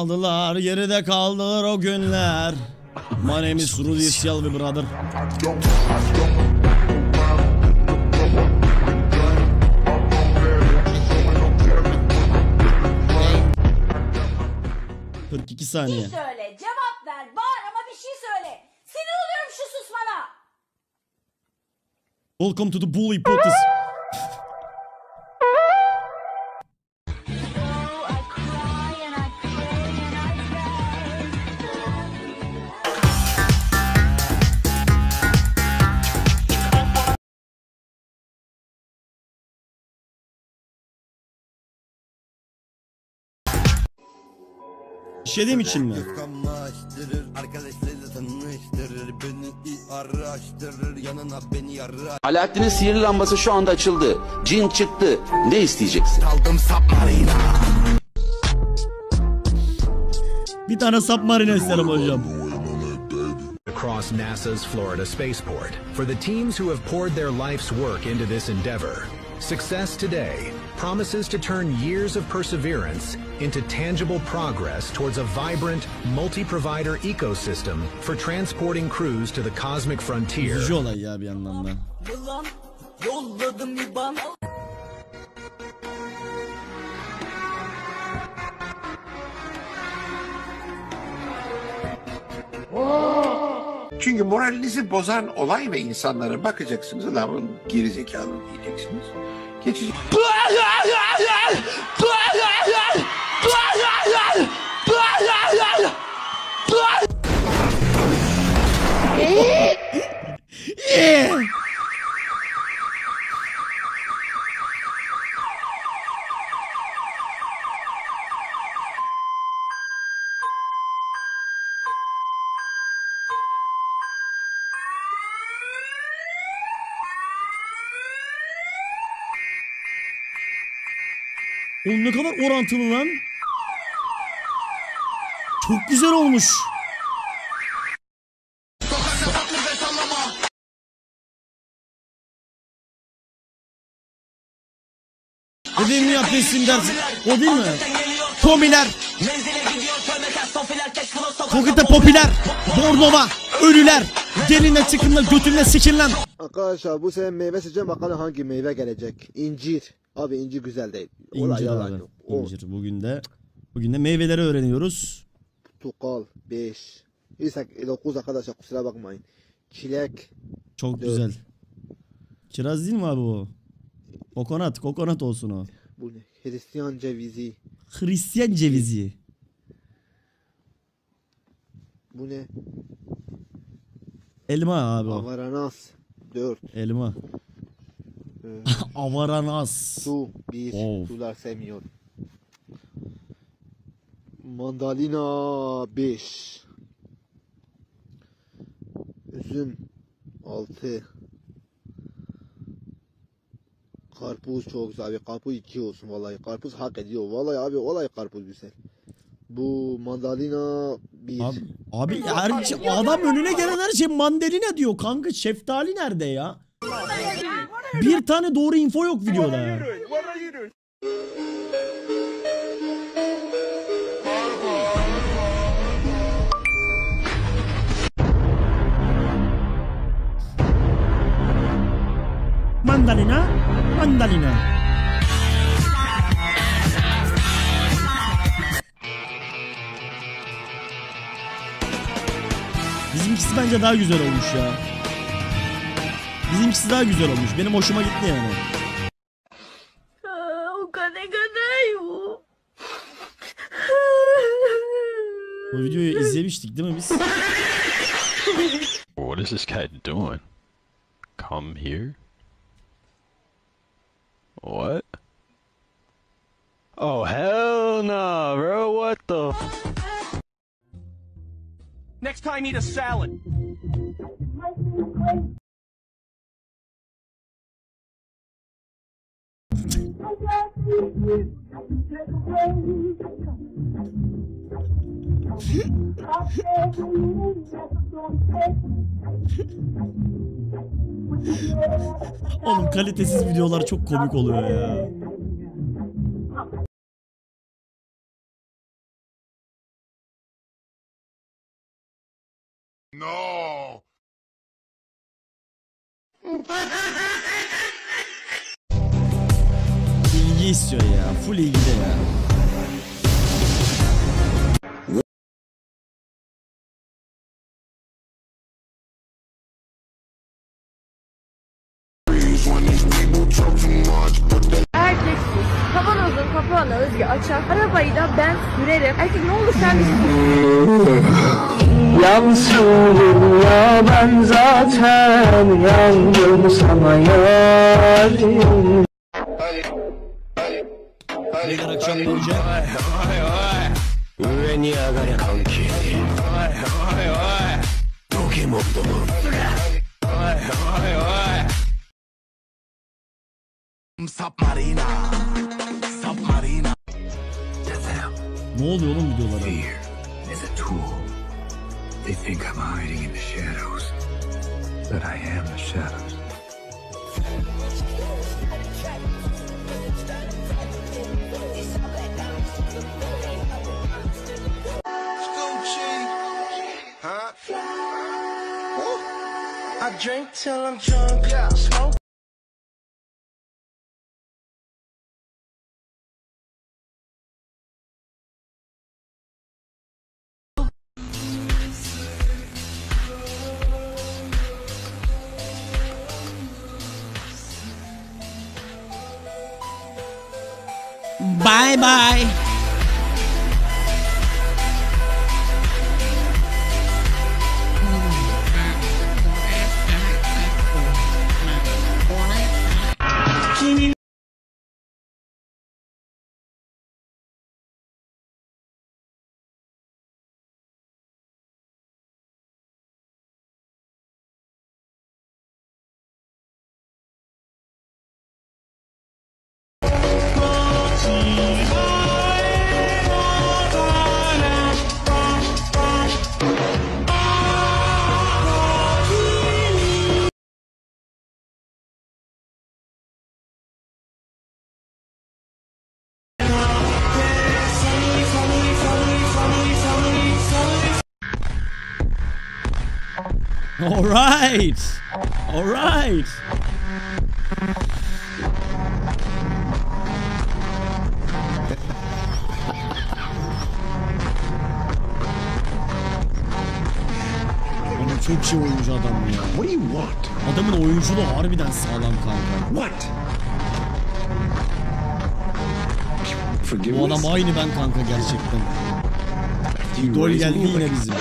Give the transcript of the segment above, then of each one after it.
kaldılar, geride kaldılar o günler. My name is Rudy Shelby brother. ...42 saniye. Bir söyle, cevap ver, bağır ama bir şey söyle. Sinir oluyorum şu susmana. Welcome to the bully potis. İşediğim için mi? Alaaddin'in sihirli lambası şu anda açıldı. Cin çıktı. Ne isteyeceksin? Bir tane submarine isterim hocam. Across NASA's Florida spaceport for the teams who have poured their life's work into this endeavor. Success today promises to turn years of perseverance into tangible progress towards a vibrant, multi-provider ecosystem for transporting crews to the cosmic frontier. Üzücü olay ya bir yandan da. Çünkü moralinizi bozan olay ve insanlara bakacaksınız. Adamın gerizekalı diyeceksiniz. Geçecek. Oğlum ne kadar orantılı lan. Çok güzel olmuş. Dediğimi yap desin dersin. O değil mi? Tomiler. Kokete popüler. Bornova. Ölüler. Gelinle çıkınla götünle sikinlen. Arkadaşlar bu sene meyve seçeceğim, bakalım hangi meyve gelecek. İncir. Abi incir güzel değil. İncir abi. İncir. Bugün de meyveleri öğreniyoruz. Portakal 5. 9 arkadaşlar, kusura bakmayın. Çilek. Çok 4. güzel. Kiraz değil mi abi o? Kokonat olsun o. Bu ne? Hristiyan cevizi. Hristiyan cevizi. Bu ne? Elma abi o. Avaranas 4. Elma. Avaranas. Su 1. Oh. Sular sevmiyorum. Mandalina 5. Üzüm 6. Karpuz çok güzel abi. Karpuz 2 olsun vallahi. Karpuz hak ediyor. Vallahi abi, olay karpuz güzel. Bu mandalina 1. Abi adam önüne gelen her şey mandalina diyor kanka. Şeftali nerede ya? Bir tane doğru info yok videoda ya. Mandalina. Bizimkisi bence daha güzel olmuş ya. Bizimkisi daha güzel olmuş. Benim hoşuma gitti yani. Bu videoyu izlemiştik değil mi biz? What is this guy doing? Come here? What? Oh hell no, bro! What the? Next time, eat a salad. Oğlum kalitesiz videolar çok komik oluyor ya. İlgi istiyor ya. Full ilgide ya. Erkeksiz, kavanozun kapağını Özge açar. Arabayı da ben sürerim. Erkek ne olur sen bir Yansın ya ben zaten yandım sana yarim. Beyler akşam gelecek. Ne oluyor oğlum videolara? Is a tool. They think I'm hiding in the shadows, but I am the shadows. I drink till I'm drunk, smoke. Bye bye. All right. All right. Oğlum çok şey oyuncu adam ya. What do you want? Adamın oyunculuğu harbiden sağlam kanka. What? Bu adam aynı ben kanka gerçekten. Idol geldi yine bizim.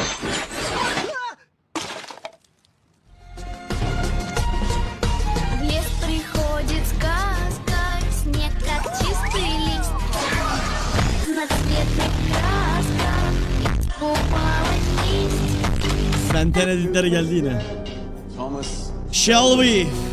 Senten editleri geldi yine. Shall we?